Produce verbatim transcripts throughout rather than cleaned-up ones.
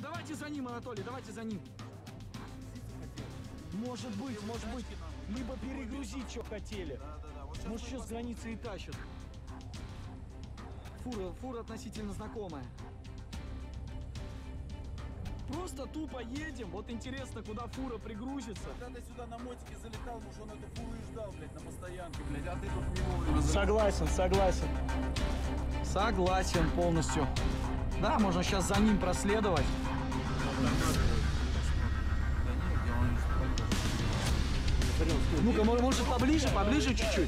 Давайте за ним, Анатолий, давайте за ним. Может быть, может быть, либо перегрузить, что хотели. Может, сейчас с границы и тащат. Фура, фура относительно знакомая. Просто тупо едем. Вот интересно, куда фура пригрузится. Когда ты сюда на мотике залетал, может, он эту фуру и ждал, блядь, на постоянке, блядь, а ты тут не вовремя. Согласен, согласен. Согласен полностью. Да, можно сейчас за ним проследовать. Ну-ка, может поближе, поближе чуть-чуть.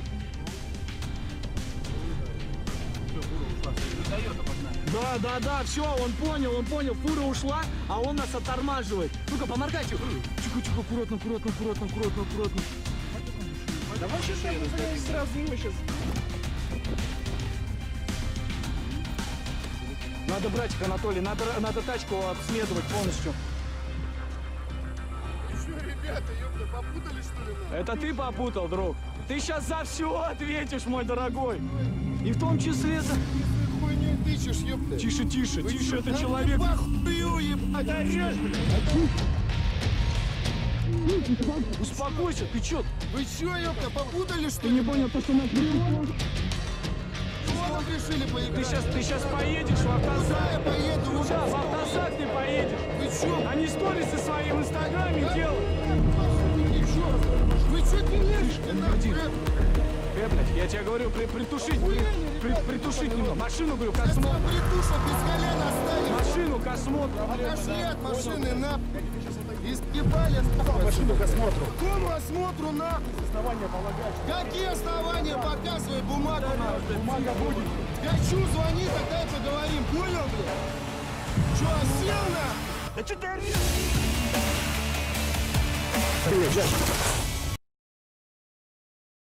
Да, да, да, все, он понял, он понял, фура ушла, а он нас оттормаживает. Ну-ка, поморгайте. Тихо, тихо, аккуратно, аккуратно, аккуратно, аккуратно, аккуратно. Давай сейчас сразу его сейчас. Надо, братик Анатолий, надо, надо тачку обследовать полностью. Что, ребята, ёпта, попутали, что ли? Это ты попутал, друг. Ты сейчас за все ответишь, мой дорогой. И в том числе за... Хуйню тычешь, ёпта. Тише, тише, Вы тише, это человек. Похую, ебать. Успокойся, ты чё? Вы чё, ёпта, попутали, что Ты ли? не понял то, что нас... Вон решили поиграть. Ты сейчас, ты сейчас поедешь в Куда я автозак. поеду? Вы Куда? В автозак ты поедешь. чё? Они сторисы свои в инстаграме делают. Вы чё? Вы чё делаете? Погоди. Э, блядь, я тебе говорю, при, притушить, при, при, притушить немного. Машину, говорю, к Я тебя осмотру. притушу, без колен оставили. Машину к осмотру. Отошли от машины, на. Испебали. Машину к осмотру. Какому осмотру, на? Основания полагать. Какие основания? Показывай бумагу, на. Бумага будет. Хочу, звони, тогда и поговорим. Понял, блядь? Чё, осел, на? Да что ты орешь? Привет, Жаш.